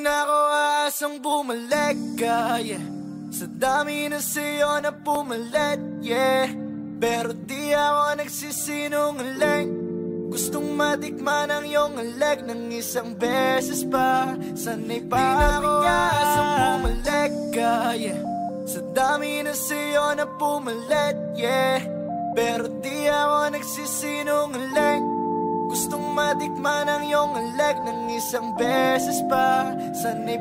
na ako aasang bumalik ka, yeah. Sa dami na sa'yo na pumalit, yeah. Pero di ako nagsisinungaling. Gustong matikman ang iyong alag ng isang beses pa. Sana'y pa ako aasang bumalik ka, yeah. Sa dami na sa'yo na pumalit, yeah. Pero di ako nagsisinungaling. Gustong matikman ang iyong alag ng isang beses pa. Sana'y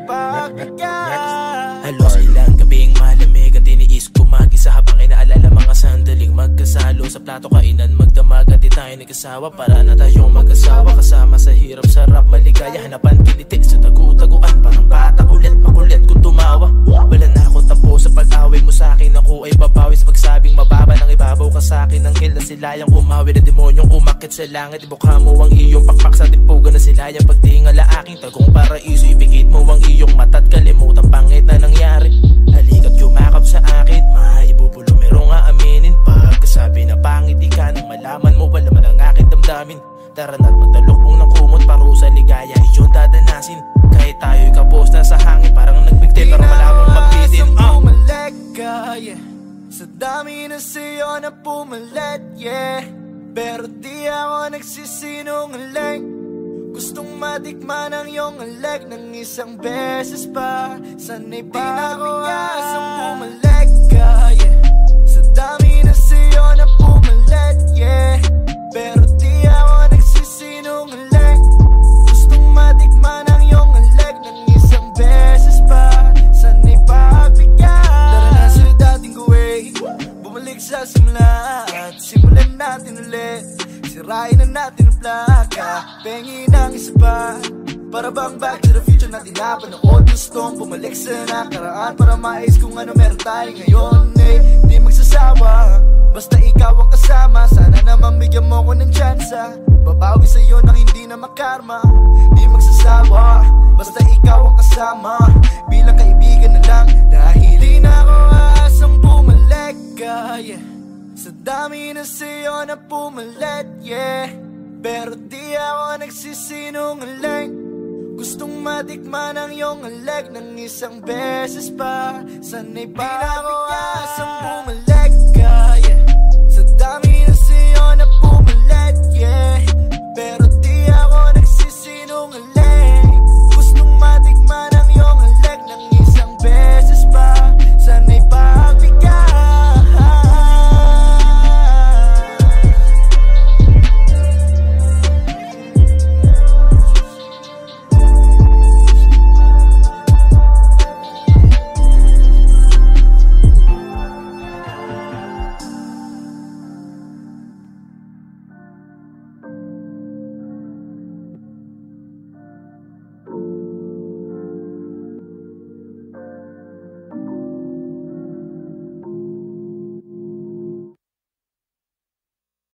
pagkakas. Halos ilang gabing malamig ang tiniis ko mag-isa habang inaalala mga sandaling magkasalo sa plato kainan magdamag at di tayo nag-asawa para na tayong mag-asawa kasama sa hirap sarap maligaya hanapan kiliti sa tagu-taguan parang bata ulit makulit kung tumawa. Wala na ako tapos sa pag-away mo sa akin ako ay babawi sa pagsabing mababa ng ibabaw ka sa akin ng hila silayang umawi na demonyong umakit sa langit ibukha mo ang iyong pakpak sa timpugan na silayang pagtingala aking tagong paraiso ipikit mo ang iyong mata't kalimutan pangit na nangyari. Halika't yumakap sa akin maibubulong merong aaminin pagkasabi na pangiti ka nang malaman mo wala man ang aking damdamin. Tara na't magdalokbong ng kumot parusa ligaya iyon dadanasin kahit tayo'y kapos na sa hangin parang nagbigti pero malamang mapitin. Bumalik ka, yeah. Sa dami na sa'yo na pumalit, yeah. Pero di ako nagsisinungaling. Gustong matikman ang iyong alag ng isang beses pa. Sana'y pa ako aasang bumalik ka, yeah. Sa dami na sa'yo na pumalit, yeah. Pero di ako nagsisinungaling. Gustong matikman ang iyong alag ng isang beses pa. Sana'y pagbigyan. Tara na sa dating gawin, bumalik sa simula at simulan natin ulit. Sirain na natin ang plaka, pengin ang isa pa. Para bang back to the future na tinapanood. Gustong bumalik sa nakaraan para mais kung ano meron tayo ngayon. Di magsasawa, basta ikaw ang kasama. Sana naman bigyan mo ko ng tsansa. Babawi sa'yo nang hindi na makarma. Di magsasawa, basta ikaw ang kasama. Bilang kaibigan na lang, dahil di na ako aasang bumalik ka, yeah. Sa dami na sa'yo na pumalit, yeah. Pero di ako nagsisinungaling. Gustong matikman ang iyong alag ng isang beses pa. Sana'y pa ako aasang bumalik.